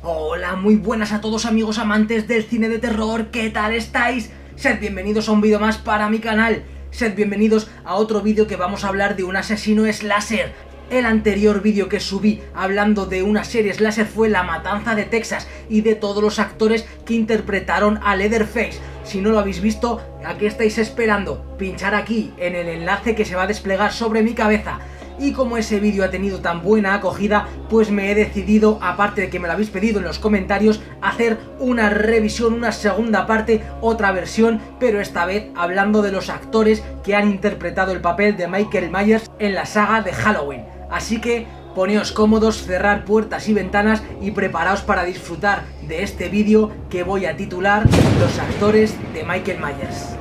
Hola, muy buenas a todos amigos amantes del cine de terror, ¿qué tal estáis? Sed bienvenidos a un vídeo más para mi canal, sed bienvenidos a otro vídeo que vamos a hablar de un asesino slasher. El anterior vídeo que subí hablando de una serie slasher fue La Matanza de Texas y de todos los actores que interpretaron a Leatherface. Si no lo habéis visto, ¿a qué estáis esperando? Pinchar aquí en el enlace que se va a desplegar sobre mi cabeza. Y como ese vídeo ha tenido tan buena acogida, pues me he decidido, aparte de que me lo habéis pedido en los comentarios, hacer una revisión, una segunda parte, otra versión, pero esta vez hablando de los actores que han interpretado el papel de Michael Myers en la saga de Halloween. Así que poneos cómodos, cerrar puertas y ventanas y preparaos para disfrutar de este vídeo que voy a titular Los actores de Michael Myers.